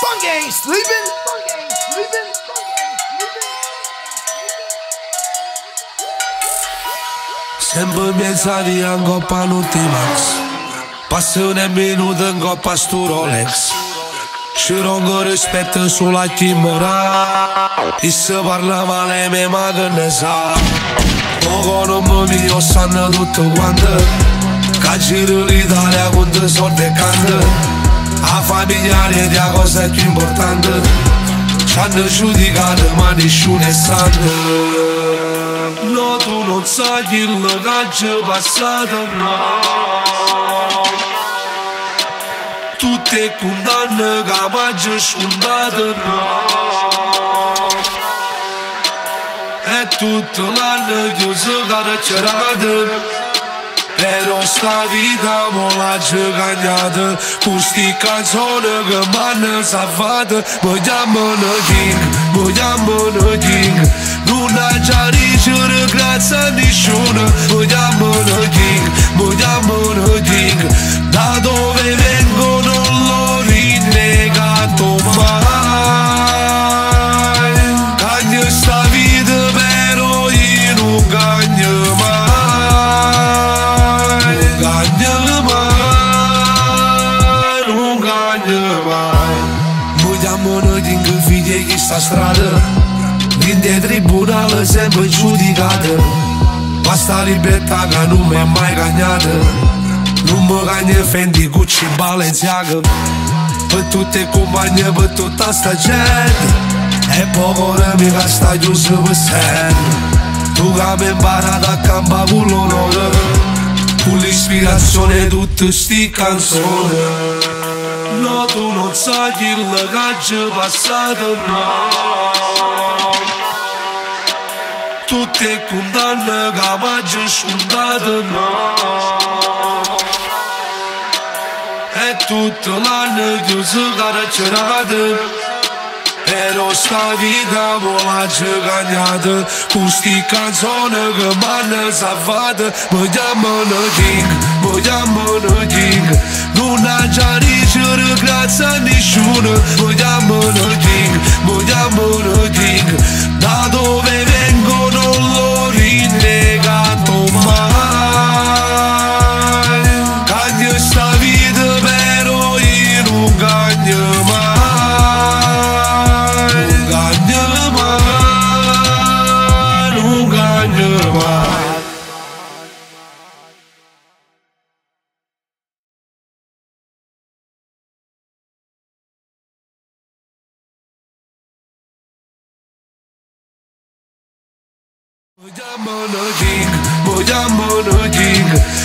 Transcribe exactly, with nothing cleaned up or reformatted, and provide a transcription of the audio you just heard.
Funky ain't sleeping. Funky ain't sleeping. Sempre miezza di angoppa l'ultimax. Passione minuto in coppa stu Rolex. Ci rongo rispetto sulla chimera. E se parla male me ma che ne sa. Poco non mi mio sanno tutto quanto. Che giro l'Italia con due soldi e cante. A familiare di cosa è più importante. Ci hanno giudicato ma nessuno è santo. No, tu non sai quello che c'è passato, no. Tutte condanne che mi sfondate, no. E tutto l'anno chiuso carcerate. Però sta vita mo l'ha giocata. Con sti canzoni che m'hanno salvato. Mi chiamano King, mi chiamano King. Non ha già ricevere grazie a nessuno. Mi chiamano King, mi chiamano King. Da dove vengo non lo rinnegato mai. Cagno sta vita però io non cagno mai. Sta strada, in tribunale sempre giudicata. Questa libertà che non mi è mai cagnata. Non mi cagna Fendi, Gucci, Balenciaga. Per tutte le compagne, per tutta sta gente. E poco mica sta chiuso per sempre. Tu che mi hai imparato a campare con l'onore. Con l'ispirazione di tutte sti canzoni. No, tu non sai quello che c'è passato, no. Tutte condanne che mi sfondate, no. E tutto l'anno chiuso carcerate. Però sta vita mo l'ha giocata. Con sti canzoni che m'hanno salvato. Mi chiamano King, mi chiamano King. Non ha già ricevere grazie a nessuno. Mi chiamano King, mi chiamano King. Da dove vengo non lo rinnegato mai. Cagno sta vita però io non cagno mai. Mi chiamano King, mi chiamano King.